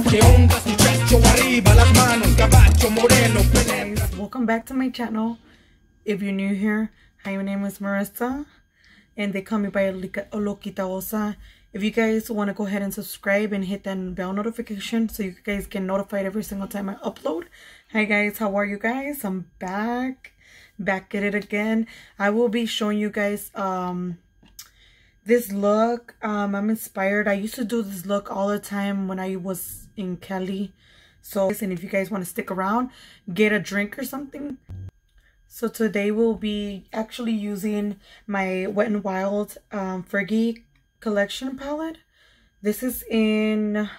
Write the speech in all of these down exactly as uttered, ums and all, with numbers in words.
Welcome back to my channel. If you're new here, hi, my name is Marissa and they call me by Loquita Osa. If you guys want to go ahead and subscribe and hit that bell notification so you guys get notified every single time I upload. Hi guys, how are you guys? I'm back back at it again. I will be showing you guys um this look. um I'm inspired. I used to do this look all the time when I was in Cali. So, and if you guys want to stick around, get a drink or something. So today we'll be actually using my Wet n Wild um, Fergie collection palette. This is in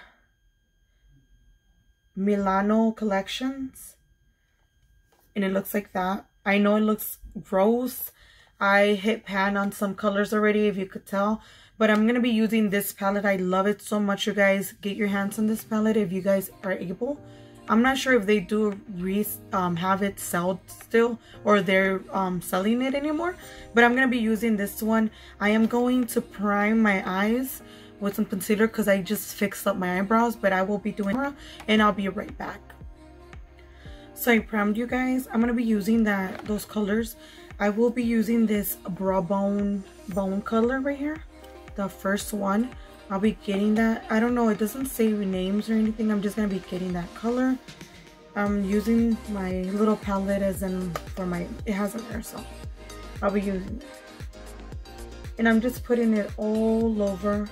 Milano Collections. And it looks like that. I know it looks gross. I hit pan on some colors already, if you could tell. But I'm going to be using this palette. I love it so much, you guys. Get your hands on this palette if you guys are able. I'm not sure if they do re um, have it sold still, or they're um, selling it anymore. But I'm going to be using this one. I am going to prime my eyes with some concealer because I just fixed up my eyebrows. But I will be doing it and I'll be right back. So I primed you guys. I'm going to be using that those colors. I will be using this Bra Bone Bone color right here. The first one. I'll be getting that. I don't know, it doesn't say names or anything. I'm just gonna be getting that color. I'm using my little palette as in for my, it has a mirror, so I'll be using it. And I'm just putting it all over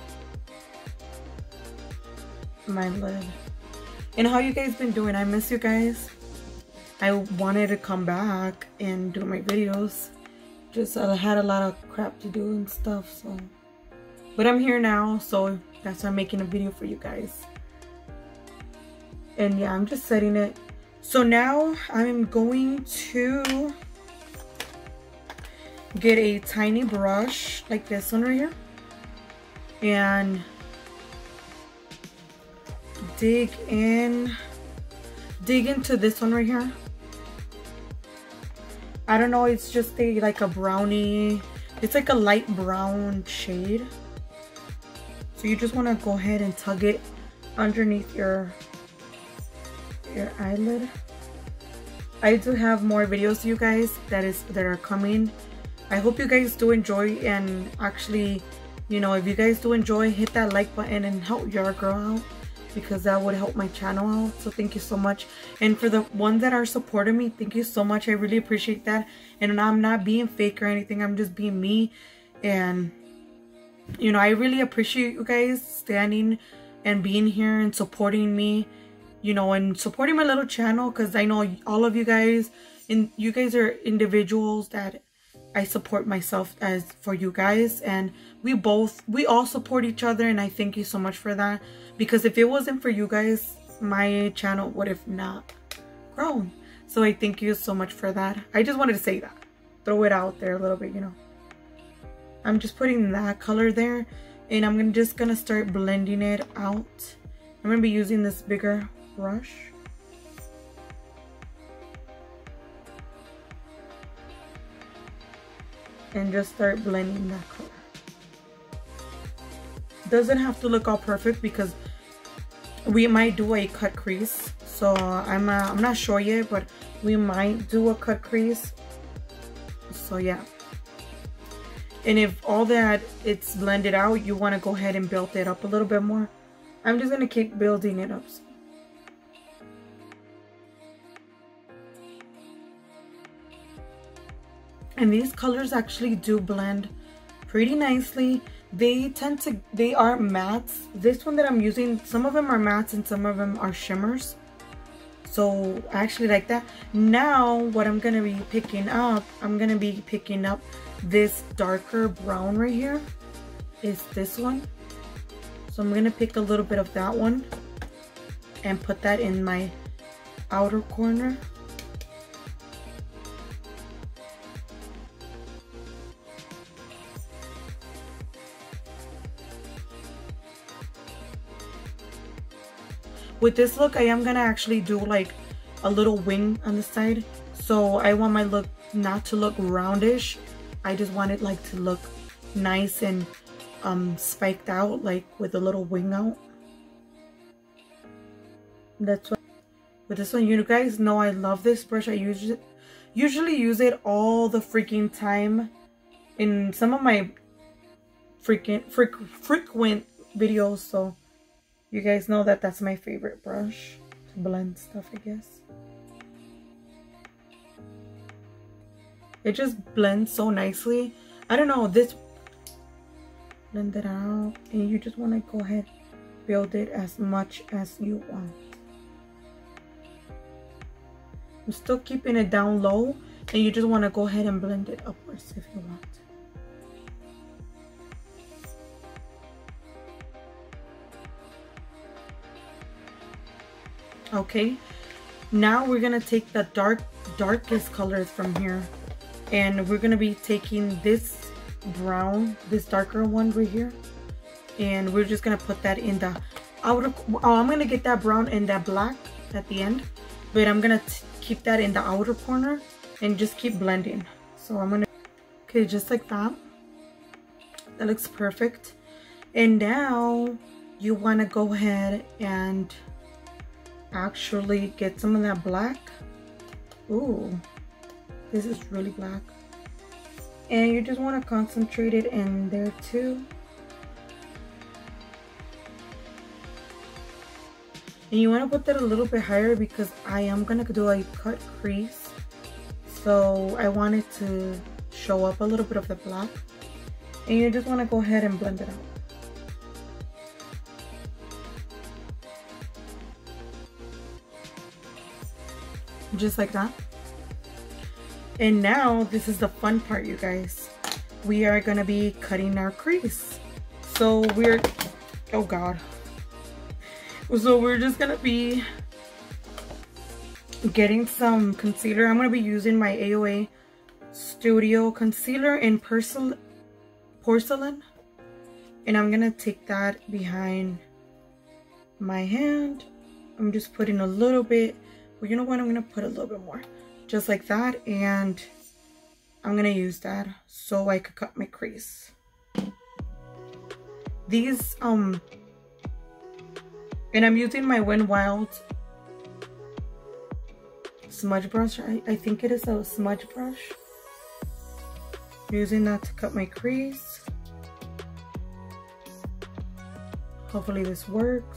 my lid. And how you guys been doing? I miss you guys. I wanted to come back and do my videos. Just I had a lot of crap to do and stuff, so. But I'm here now, so that's why I'm making a video for you guys. And yeah, I'm just setting it. So now I'm going to get a tiny brush like this one right here. And dig in, dig into this one right here. I don't know, it's just a like a brownie. It's like a light brown shade. So you just want to go ahead and tug it underneath your your eyelid. I do have more videos, you guys, that is that are coming. I hope you guys do enjoy, and actually, you know, if you guys do enjoy, hit that like button and help your girl out, because that would help my channel out. So thank you so much. And for the ones that are supporting me, thank you so much. I really appreciate that. And I'm not being fake or anything. I'm just being me. And you know, I really appreciate you guys standing and being here and supporting me, you know, and supporting my little channel, because I know all of you guys, and you guys are individuals that I support myself as for you guys, and we both, we all support each other, and I thank you so much for that, because if it wasn't for you guys, my channel would have not grown. So I thank you so much for that. I just wanted to say that, throw it out there a little bit, you know. I'm just putting that color there, and I'm gonna, just gonna start blending it out. I'm gonna be using this bigger brush. And just start blending that color. Doesn't have to look all perfect because we might do a cut crease. So I'm, uh, I'm not sure yet, but we might do a cut crease. So yeah. And if all that it's blended out, you want to go ahead and build it up a little bit more. I'm just going to keep building it up. And these colors actually do blend pretty nicely. They tend to, they are mattes. This one that I'm using, some of them are mattes and some of them are shimmers. So I actually like that. Now what I'm going to be picking up, I'm going to be picking up this darker brown right here. Is this one. So I'm going to pick a little bit of that one and put that in my outer corner. With this look, I am gonna actually do like a little wing on the side. So I want my look not to look roundish. I just want it like to look nice and um, spiked out, like with a little wing out. That's what with this one. You guys know I love this brush. I usually usually use it all the freaking time in some of my freaking freak, frequent videos, so you guys know that that's my favorite brush to blend stuff, I guess. It just blends so nicely. I don't know, this blend it out, and you just want to go ahead build it as much as you want. I'm still keeping it down low, and you just want to go ahead and blend it upwards if you want. Okay, now we're gonna take the dark darkest colors from here, and we're gonna be taking this brown, this darker one right here, and we're just gonna put that in the outer. Oh, I'm gonna get that brown and that black at the end, but I'm gonna t keep that in the outer corner and just keep blending. So I'm gonna, okay, just like that. That looks perfect. And now you want to go ahead and actually get some of that black. Ooh, this is really black. And you just want to concentrate it in there too. And you want to put that a little bit higher because I am going to do a cut crease. So I want it to show up a little bit of the black. And you just want to go ahead and blend it out. Just like that. And now this is the fun part, you guys. We are going to be cutting our crease. So we're, oh God. So we're just gonna be getting some concealer. I'm gonna be using my A O A Studio Concealer in porcelain, porcelain, and I'm gonna take that behind my hand. I'm just putting a little bit. Well, you know what? I'm gonna put a little bit more, just like that, and I'm gonna use that so I could cut my crease. These um. And I'm using my Win Wild smudge brush. I, I think it is a smudge brush. Using that to cut my crease. Hopefully this works.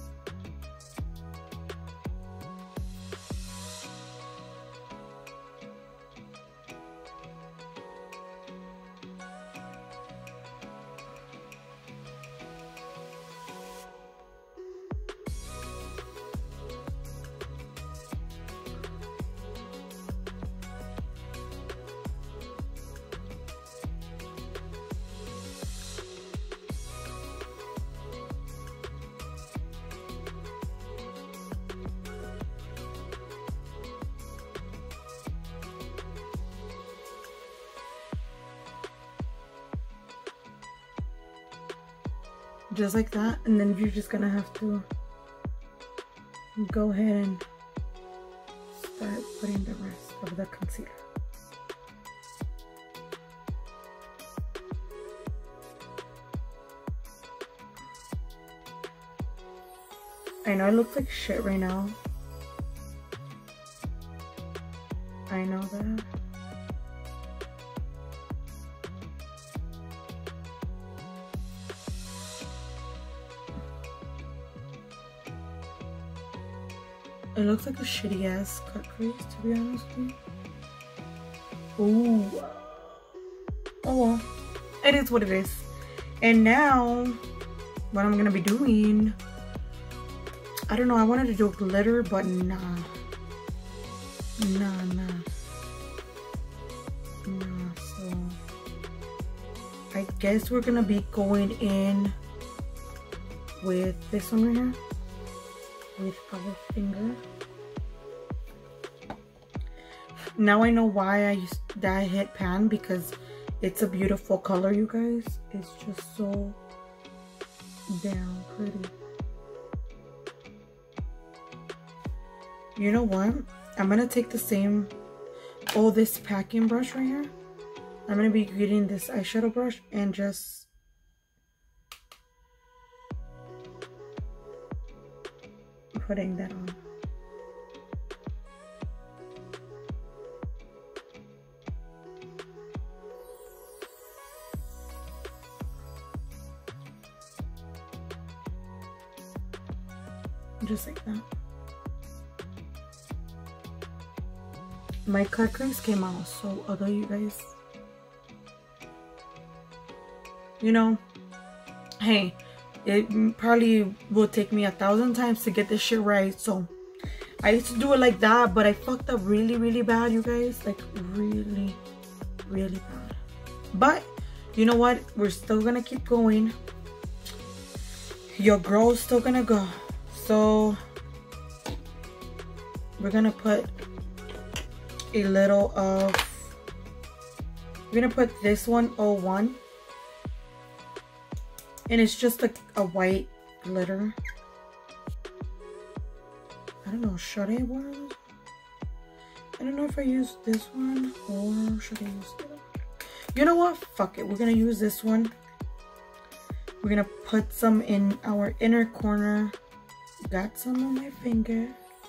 Just like that, and then you're just gonna have to go ahead and start putting the rest of the concealer. I know it looks like shit right now. I know that. It looks like a shitty ass cut crease, to be honest with you. Ooh. Oh well. It is what it is. And now, what I'm gonna be doing, I don't know, I wanted to do glitter, but nah. Nah, nah. Nah, so I guess we're gonna be going in with this one right here. With our finger. Now I know why I used that I hit pan, because it's a beautiful color, you guys. It's just so damn pretty. You know what? I'm gonna take the same, oh, this packing brush right here. I'm gonna be getting this eyeshadow brush and just putting that on. Just like that. My cut crease came out so ugly, you guys. You know, hey, it probably will take me a thousand times to get this shit right. So I used to do it like that, but I fucked up really, really bad, you guys. Like really, really bad. But you know what? We're still gonna keep going. Your girl's still gonna go. So we're gonna put a little of, we're gonna put this one oh one, and it's just like a white glitter. I don't know, should I wear this? I don't know if I use this one or should I use this one. You know what, fuck it, we're gonna use this one. We're gonna put some in our inner corner. Got some on my finger.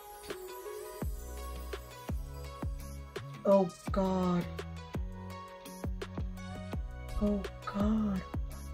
Oh god. Oh god.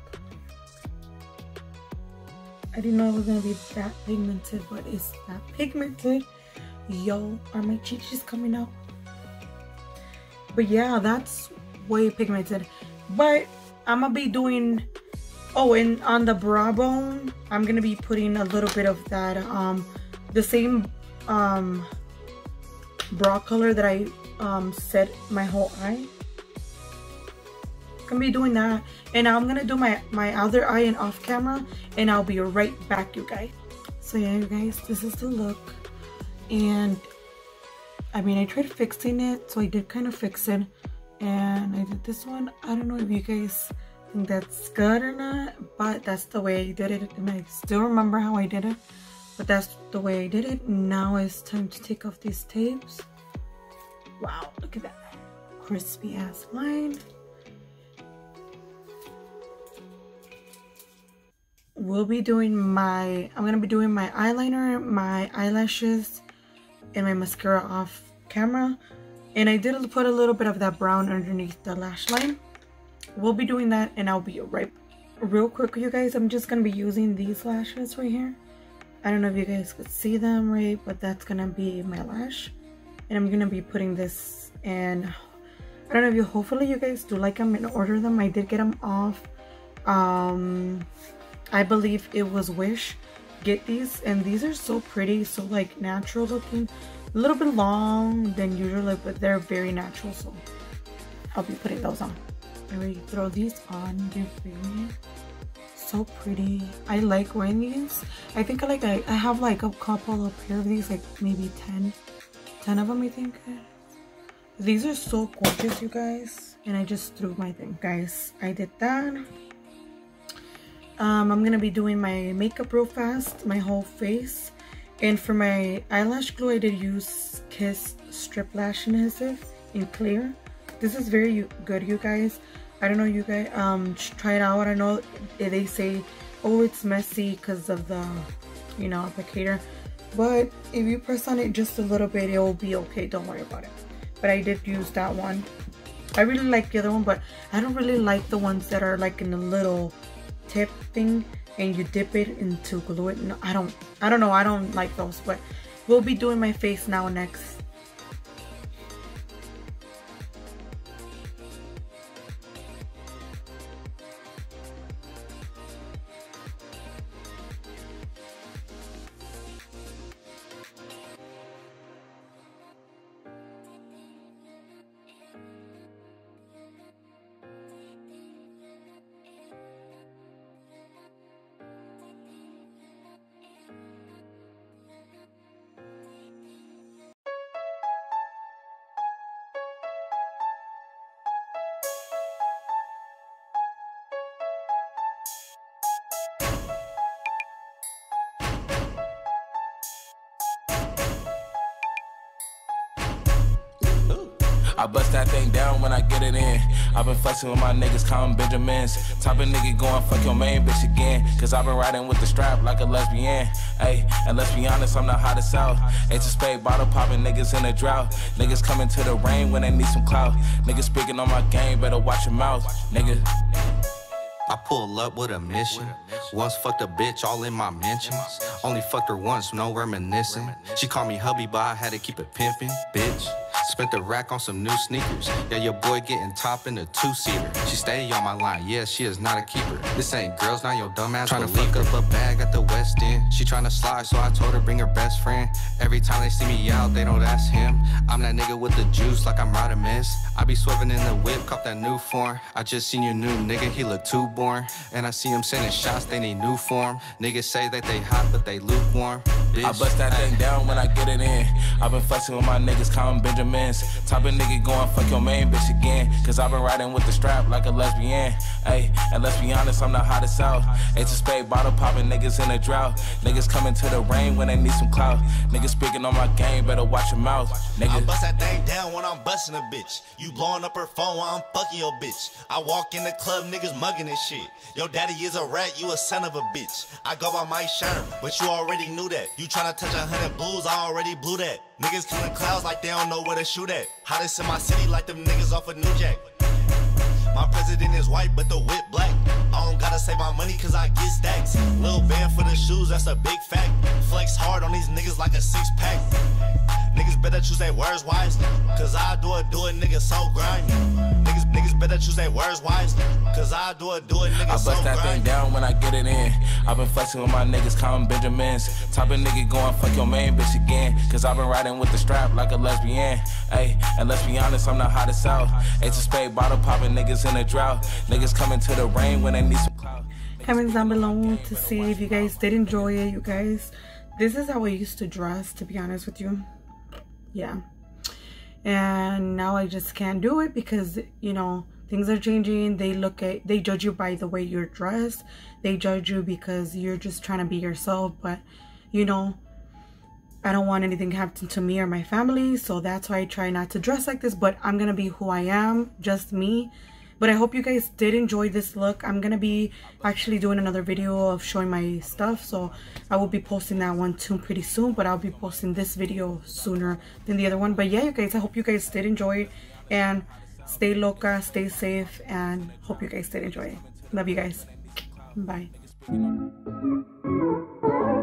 I didn't know it was gonna be that pigmented, but it's that pigmented. Yo, are my cheeks just coming out? But yeah, that's way pigmented. But I'm gonna be doing, oh, and on the brow bone, I'm gonna be putting a little bit of that, um, the same um, brow color that I um, set my whole eye. Gonna be doing that, and I'm gonna do my my other eye and off camera, and I'll be right back, you guys. So yeah, you guys, this is the look, and I mean, I tried fixing it, so I did kind of fix it, and I did this one. I don't know if you guys think that's good or not, but that's the way I did it, and I still remember how I did it, but that's the way I did it. Now it's time to take off these tapes. Wow, look at that crispy ass line. We'll be doing my, I'm gonna be doing my eyeliner, my eyelashes, and my mascara off camera, and I did put a little bit of that brown underneath the lash line. We'll be doing that, and I'll be right real quick, you guys. I'm just gonna be using these lashes right here. I don't know if you guys could see them right, but that's gonna be my lash, and I'm gonna be putting this, and I don't know if you, hopefully you guys do like them and order them. I did get them off, um I believe it was Wish. Get these, and these are so pretty, so like natural looking, a little bit long than usual, but they're very natural, so I'll be putting those on. I already throw these on. They're very so pretty. I like wearing these. I think I like I, I have like a couple of pair of these, like maybe ten ten of them, I think. These are so gorgeous, you guys, and I just threw my thing. Guys, I did that. um I'm gonna be doing my makeup real fast, my whole face, and for my eyelash glue I did use Kiss Strip Lash Adhesive in clear. This is very good, you guys. I don't know, you guys um try it out. I know they say, oh, it's messy because of the, you know, applicator, but if you press on it just a little bit, it will be okay. Don't worry about it. But I did use that one. I really like the other one, but I don't really like the ones that are like in a little tip thing and you dip it into glue it. No, I don't I don't know, I don't like those. But we'll be doing my face now next. I bust that thing down when I get it in. I've been flexing with my niggas, calling Benjamins. Type of nigga going fuck your main bitch again. Cause I've been riding with the strap like a lesbian. Ayy, and let's be honest, I'm the hottest out. H a spade, bottle popping niggas in a drought. Niggas coming to the rain when they need some clout. Niggas speaking on my game, better watch your mouth, nigga. I pull up with a mission. Once fucked a bitch all in my mentions. Only fucked her once, no reminiscing. She called me hubby, but I had to keep it pimping, bitch. Spent the rack on some new sneakers. Yeah, your boy getting top in a two-seater. She stay on my line, yeah, she is not a keeper. This ain't girls, not your dumb ass. Tryna fuck up a bag at the West End. She tryna slide, so I told her bring her best friend. Every time they see me out, they don't ask him. I'm that nigga with the juice like I'm Rodimus. I be swerving in the whip, cop that new form. I just seen your new nigga, he look too born. And I see him sending shots, they need new form. Niggas say that they hot, but they lukewarm. Bitch. I bust that thing down when I get it in. I've been flexing with my niggas, calling Benjamins. Type of nigga going fuck your main bitch again. Cause I've been riding with the strap like a lesbian. Ayy, and let's be honest, I'm the hottest out. H a spade, bottle popping niggas in a drought. Niggas coming to the rain when they need some clout. Niggas speaking on my game, better watch your mouth, nigga. I bust that thing down when I'm busting a bitch. You blowing up her phone while I'm fucking your bitch. I walk in the club, niggas mugging and shit. Your daddy is a rat, you a son of a bitch. I go by my Sherm, but you already knew that. You tryna touch a hundred blues, I already blew that. Niggas killing clouds like they don't know where to shoot at. Hottest in my city like them niggas off of New Jack. My president is white, but the whip black. I don't gotta save my money cause I get stacks. Little band for the shoes, that's a big fact. Flex hard on these niggas like a six pack. Niggas better choose their words wisely. Cause I do it, do it, niggas so grimy. Niggas, niggas better choose their words wisely. Cause I do it, do it, niggas so grimy. I bust that thing down when I get it in. I've been flexing with my niggas, calling Benjamins. Type of nigga going fuck your main bitch again. Cause I've been riding with the strap like a lesbian. Ayy, and let's be honest, I'm the hottest out. H a spade, bottle popping niggas in a drought. Niggas coming to the rain when they need some clout. Comments down below to see if you guys did enjoy it. You guys, this is how I used to dress, to be honest with you. Yeah, and now I just can't do it because, you know, things are changing. They look at, they judge you by the way you're dressed. They judge you because you're just trying to be yourself. But, you know, I don't want anything to happen to me or my family, so that's why I try not to dress like this. But I'm gonna be who I am, just me. But I hope you guys did enjoy this look. I'm gonna be actually doing another video of showing my stuff, so I will be posting that one too pretty soon. But I'll be posting this video sooner than the other one. But yeah, you guys, I hope you guys did enjoy it, and stay loca, stay safe, and hope you guys did enjoy it. Love you guys. Bye.